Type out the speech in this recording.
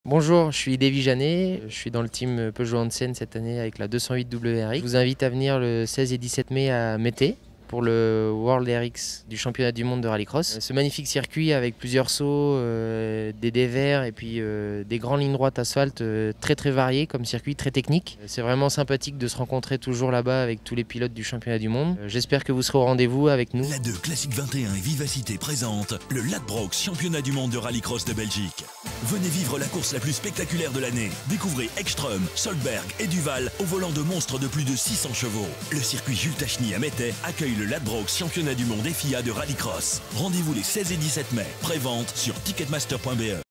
Bonjour, je suis Davy Janet, je suis dans le team Peugeot Hansen cette année avec la 208 WRX. Je vous invite à venir le 16 et 17 mai à Mété pour le World RX du championnat du monde de rallycross. Ce magnifique circuit avec plusieurs sauts, des dévers et puis des grandes lignes droites asphalte très variées comme circuit, très technique. C'est vraiment sympathique de se rencontrer toujours là-bas avec tous les pilotes du championnat du monde. J'espère que vous serez au rendez-vous avec nous. La 2 Classique 21 et Vivacité présente le Ladbrokes championnat du monde de rallycross de Belgique. Venez vivre la course la plus spectaculaire de l'année. Découvrez Ekström, Solberg et Duval au volant de monstres de plus de 600 chevaux. Le circuit Jules Tachny à Mété accueille le Ladbrokes championnat du monde FIA de rallycross. Rendez-vous les 16 et 17 mai. Prévente sur ticketmaster.be.